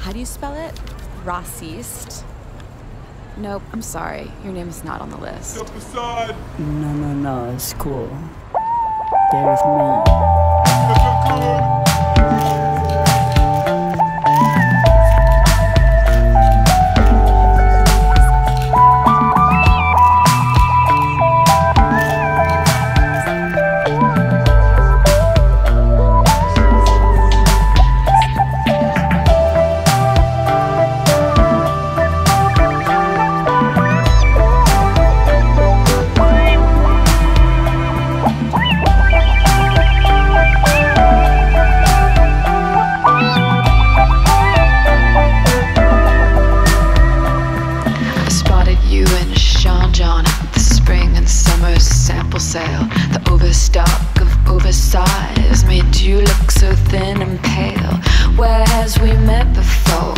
How do you spell it? Rossist? Nope, I'm sorry. Your name's not on the list. No, it's cool. Stay with me. Sale. The overstock of oversize made you look so thin and pale. Where has we met before?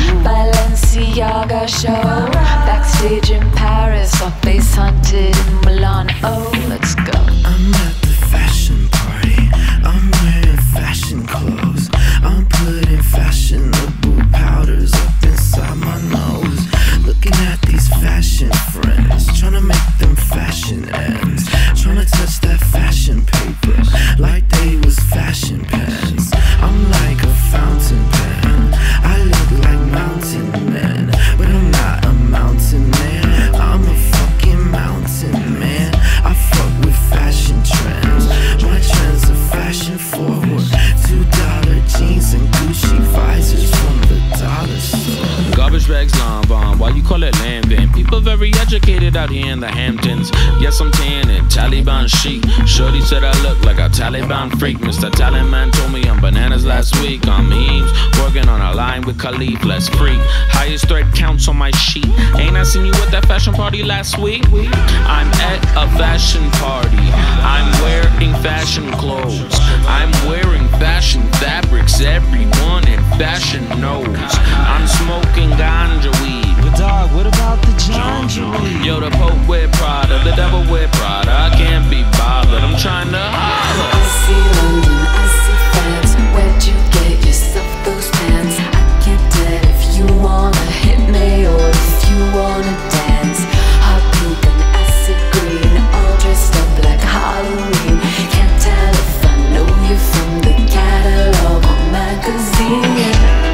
Balenciaga show. Backstage in Paris, our face hunted in Milan. Oh, let's go. I'm at the fashion party. I'm wearing fashion clothes. I'm putting fashionable powders up inside my nose. Looking at these fashion friends, trying to make them fashion ends. Trying to touch that fashion paper like they was fashion pens. I'm like a fountain pen. I look like mountain man, but I'm not a mountain man. I'm a fucking mountain man. I fuck with fashion trends. My trends are fashion forward. $2 jeans and Gucci visors from the dollar store. Garbage bags, long bomb. Why you call it lambing? People very educated out here in the Hamptons. Yes, I'm tan and Taliban chic. Shorty said I look like a Taliban freak. Mr. Taliban told me I'm bananas last week. I'm memes, working on a line with Khalif. Let's freak. Highest thread counts on my sheet. Ain't I seen you at that fashion party last week? I'm at a fashion party. I'm wearing fashion clothes. I'm wearing fashion fabrics. Everyone in fashion knows. I'm smoking ganja weed. But dog, what about the ganja weed? Yo, the Pope wear Prada, the devil wear Prada. I can't be bothered, I'm trying to holler. I see London, I see France. Where'd you get yourself those pants? I can't tell if you wanna hit me or if you wanna dance. Hot pink and acid green, all dressed up like Halloween. Can't tell if I know you from the catalog or magazine.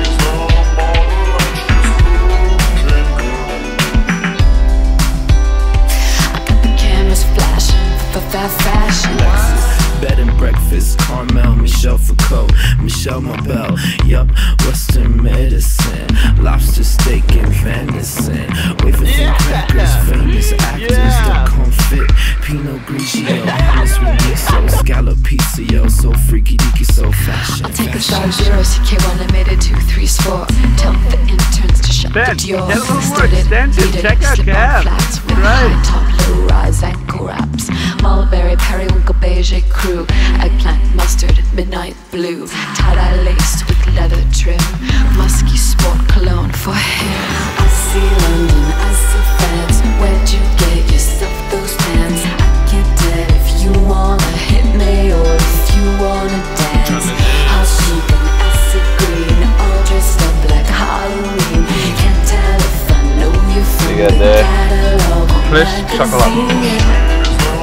Fashion. Lexus, bed and breakfast, Carmel, Michelle Foucault, Michelle Mabel, yup, Western medicine, lobster steak and venison, wafers and crackers, famous actors that confit, Pinot Grigio, hummus with Nixo, scallop pizza, yo, so freaky deaky, so fashion. I'll take a star 0, CK1 limited 2, 3 sport. Tell the interns to shut the door. Get a little more extension. Check out Cap. High top, low rise, ankle wraps. Mulberry, periwinkle, beige crew. Eggplant, mustard, midnight blue. Tie-dye laced with leather trim. Musky sport cologne for him. I see London, I see France. Where'd you get yourself those pants? I can't tell if you wanna hit me or if you wanna dance. Hot pink and acid green, all dressed up like Halloween. Can't tell if I know you from the catalog or magazine.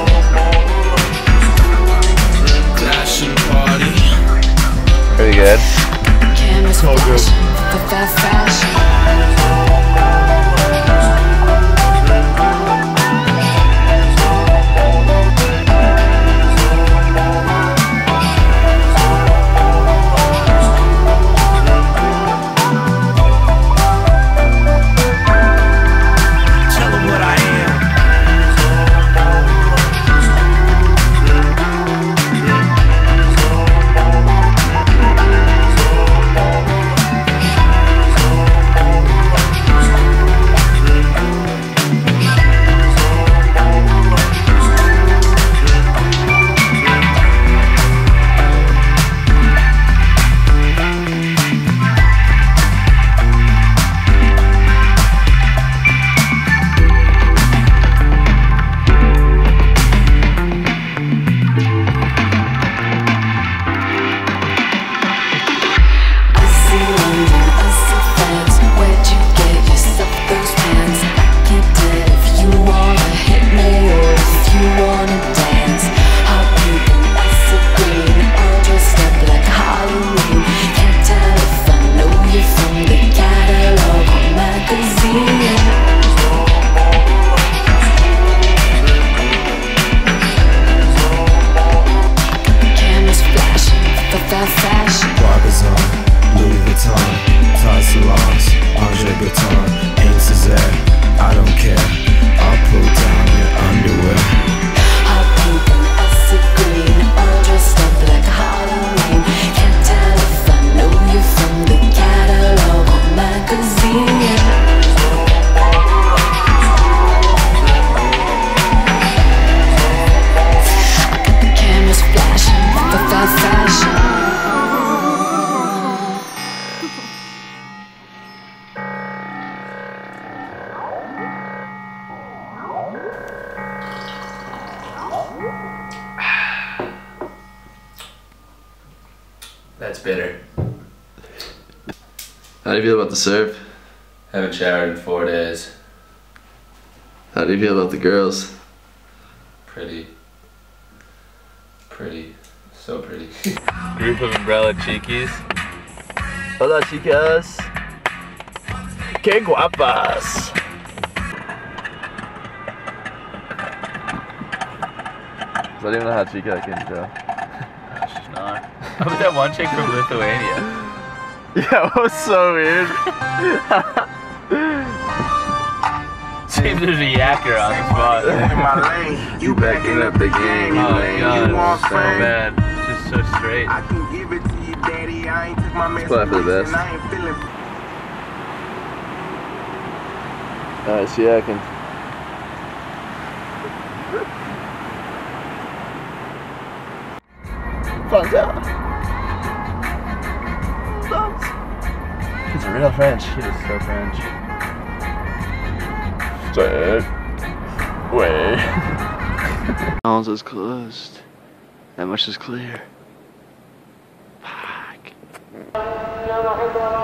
Pretty good. So good. For that fashion. That's bitter. How do you feel about the surf? Haven't showered in 4 days. How do you feel about the girls? Pretty. So pretty. Group of umbrella cheekies. Hola chicas. Que guapas. I don't even know how chica I can tell. She's not. How about that one chick from Lithuania? Yeah, it was so weird. Seems there's a yacker on the spot. You backing up the game. Oh my god, so bad. It's just so straight. It's probably for the best. Alright, see, I can. He's a real French. She is so French. Way. All is closed. That much is clear. Fuck.